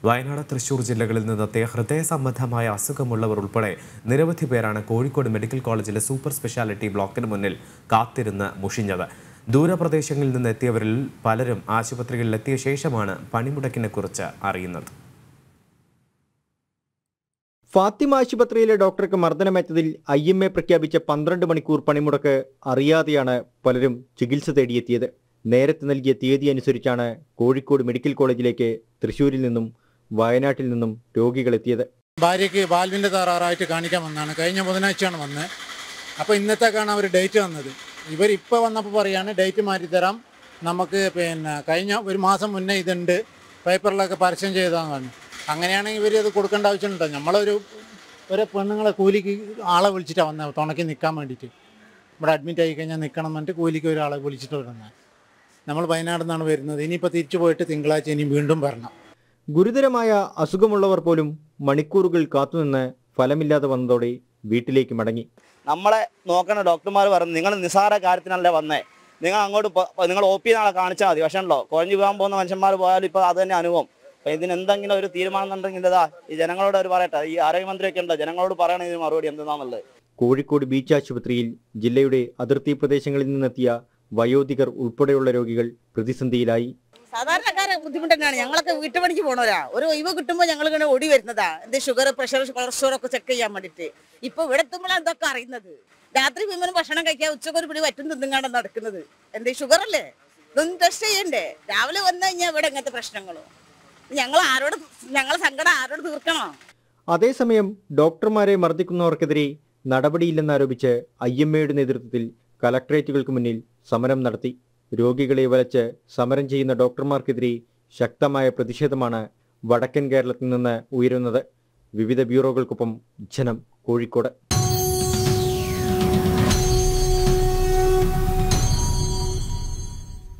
വയനാട്, തൃശൂർ ജില്ലകളിൽ നിന്നെത്തിയ ഹൃദയ സംബന്ധമായ അസുഖമുള്ളവർ ഉൾപ്പെടെ നിരവധി പേരാണ് കോഴിക്കോട് മെഡിക്കൽ കോളേജിലെ സൂപ്പർ സ്പെഷ്യാലിറ്റി ബ്ലോക്കിന് മുന്നിൽ കാത്തിരുന്ന് മുഷിഞ്ഞത്. ദൂരപ്രദേശങ്ങളിൽ നിന്നെത്തിയവരിൽ പലരും ആശുപത്രികളിലെത്തിയ ശേഷമാണ് പണിമുടക്കിനെക്കുറിച്ച് അറിയുന്നത്. ഫാത്തിമ ആശുപത്രിയിലെ ഡോക്ടർക്ക് മർദ്ദനമേറ്റതിൽ IMA പ്രഖ്യാപിച്ച 12 മണിക്കൂർ പണിമുടക്ക് അറിയാതെയാണ് പലരും ചികിത്സ തേടിയെത്തിയത്. നേരത്തെ നൽകിയ തീയതി അനുസരിച്ചാണ് കോഴിക്കോട് മെഡിക്കൽ കോളേജിലേക്ക് തൃശ്ശൂരിൽ നിന്നും വയനാട്ടിൽ നിന്നും രോഗികളെത്തിയത്. ഭാര്യയ്ക്ക് വാൽവിൻ്റെ തകരാറായിട്ട് കാണിക്കാൻ വന്നതാണ്. കഴിഞ്ഞ ബുധനാഴ്ചയാണ് വന്നത്. അപ്പോൾ ഇന്നത്തേക്കാണ് അവർ ഡേറ്റ് വന്നത്. ഇവരിപ്പോൾ വന്നപ്പോൾ പറയാണ് ഡേറ്റ് മാറ്റിത്തരാം, നമുക്ക് കഴിഞ്ഞ ഒരു മാസം മുന്നേ ഇതുണ്ട്, പേപ്പറിലൊക്കെ പരസ്യം ചെയ്തതാന്ന് പറഞ്ഞു. അങ്ങനെയാണെങ്കിൽ ഇവർ അത് കൊടുക്കേണ്ട ആവശ്യമുണ്ടോ? നമ്മളൊരു പെണ്ണുങ്ങളെ കൂലിക്ക് ആളെ വിളിച്ചിട്ടാണ് വന്നത്, തുണയ്ക്ക് നിൽക്കാൻ വേണ്ടിയിട്ട്. ഇവിടെ അഡ്മിറ്റ് ആയി കഴിഞ്ഞാൽ നിൽക്കണം എന്നിട്ട് കൂലിക്ക് ഒരാളെ വിളിച്ചിട്ട് വരുന്നത്. നമ്മൾ വയനാട് നിന്നാണ് വരുന്നത്. ഇനിയിപ്പോൾ തിരിച്ചു പോയിട്ട് തിങ്കളാഴ്ച ഇനി വീണ്ടും വരണം. ഗുരുതരമായ അസുഖമുള്ളവർ പോലും മണിക്കൂറുകൾ കാത്തുനിന്ന് ഫലമില്ലാതെ വന്നതോടെ വീട്ടിലേക്ക് മടങ്ങി. നമ്മളെ നോക്കണ ഡോക്ടർമാർ പറഞ്ഞു, നിങ്ങൾ നിസ്സാര കാര്യത്തിനല്ലേ വന്നേ, നിങ്ങൾ അങ്ങോട്ട് നിങ്ങൾ OP നാളെ കാണിച്ചാൽ മതി. പക്ഷേ ഉണ്ടോ, കുഴഞ്ഞു പോകാൻ പോകുന്ന മനുഷ്യന്മാർ പോയാലും ഇപ്പോൾ അത് തന്നെ അനുഭവം. അപ്പം ഇതിനെന്തെങ്കിലും ഒരു തീരുമാനം ഉണ്ടെങ്കിൽ ഇതാ ഈ ജനങ്ങളോട് അവർ പറയട്ടെ, ഈ ആരോഗ്യമന്ത്രിയൊക്കെ ഉണ്ടോ, ജനങ്ങളോട് പറയണ ഇതിന് മറുപടി എന്താണെന്നുള്ളത്. കോഴിക്കോട് ബീച്ച് ആശുപത്രിയിൽ ജില്ലയുടെ അതിർത്തി പ്രദേശങ്ങളിൽ നിന്നെത്തിയ വയോധികർ ഉൾപ്പെടെയുള്ള രോഗികൾ പ്രതിസന്ധിയിലായി. സാധാരണക്കാരെ ബുദ്ധിമുട്ട് തന്നെയാണ്. ഞങ്ങളൊക്കെ വീട്ടുപണിക്ക് പോണവരാ. ഒരു ഒഴിവ് കിട്ടുമ്പോൾ ഞങ്ങൾ ഇങ്ങനെ ഓടി വരുന്നതാ, എന്ത് ഷുഗർ, പ്രഷർ, കൊളസ്ട്രോൾ ഒക്കെ ചെക്ക് ചെയ്യാൻ വേണ്ടിയിട്ട്. ഇപ്പൊ ഇവിടെ എത്തുമ്പോഴാണ് ഇതൊക്കെ അറിയുന്നത്. രാത്രി വിമനം ഭക്ഷണം കഴിക്കാൻ ഉച്ചക്ക് ഒരു പിടി വറ്റും തിന്നുങ്ങാണ്ട് നടക്കുന്നത്. എന്തേ ഷുഗർ അല്ലേ, ഇതൊന്നും ടെസ്റ്റ് ചെയ്യണ്ടേ? രാവിലെ വന്നു കഴിഞ്ഞാൽ ഇവിടെ ഇങ്ങനത്തെ പ്രശ്നങ്ങളോ, ഞങ്ങളെ സങ്കടം ആരോട് തീർക്കണോ? അതേസമയം ഡോക്ടർമാരെ മർദ്ദിക്കുന്നവർക്കെതിരെ നടപടിയില്ലെന്നാരോപിച്ച് IMAയുടെ നേതൃത്വത്തിൽ കലക്ട്രേറ്റുകൾക്ക് മുന്നിൽ സമരം നടത്തി. രോഗികളെ വലച്ച് സമരം ചെയ്യുന്ന ഡോക്ടർമാർക്കെതിരെ ശക്തമായ പ്രതിഷേധമാണ് വടക്കൻ കേരളത്തിൽ നിന്ന് ഉയരുന്നത്. വിവിധ ബ്യൂറോകൾക്കൊപ്പം ജനം, കോഴിക്കോട്.